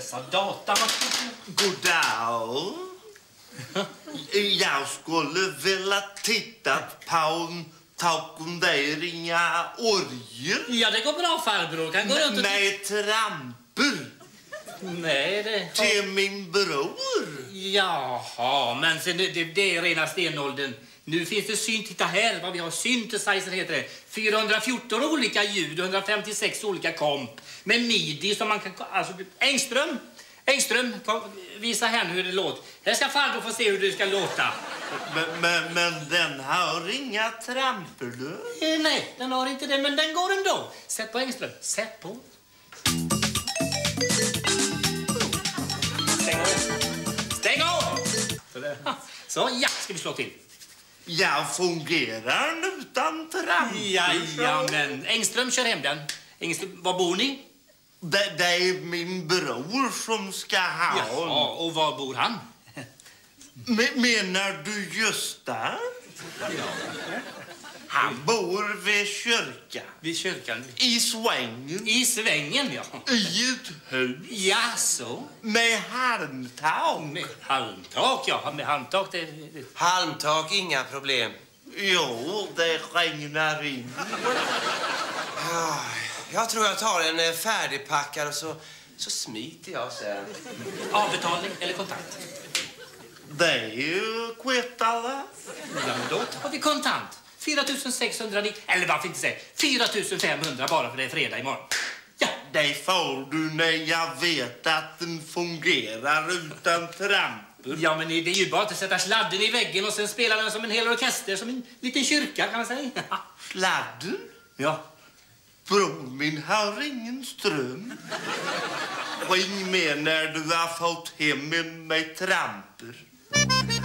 läsa data. God dag. Jag skulle vilja titta på takoneringa orger. Ja, det går bra, farbror. Kan gå runt och... Med tramper. Nej, det... Till min bror. Jaha, men sen, det är rena stenåldern. Nu finns det titta här vad vi har, synthesizer heter det. 414 olika ljud och 156 olika komp. Med midi som man kan... Alltså, Engström, visa här hur det låter. Här ska farbror få se hur det ska låta. Men den har inga tramper då? Nej, den har inte det, men den går ändå. Sätt på Engström, sätt på. Stäng av! Så, ja, ska vi slå till. Jag fungerar utan tramper. Ja, men Engström, kör hem den. Engström, var bor ni? Det är min bror som ska ha. Ja, och var bor han? Menar du Gösta? Ja. Han bor vid kyrkan. Vid kyrkan? I svängen. I svängen, ja. I ett hus. Ja, så. Med halmtak. Med halmtak, ja. Med halmtak, det... Halmtak, inga problem. Jo, det regnar in. Jag tror jag tar en färdigpackad och så smiter jag sen. Avbetalning eller kontant? Det är ju kvittala. Ja, men då tar vi kontant. 4690, eller varför inte säga 4500 bara för det är fredag imorgon. Ja. Det får du när jag vet att den fungerar utan tramper. Ja, men det är ju bara att sätta sladden i väggen och sen spela den som en hel orkester, som en liten kyrka kan man säga. Sladden? Ja. Bror min har ingen ström. Ring med när du har fått hem med tramper.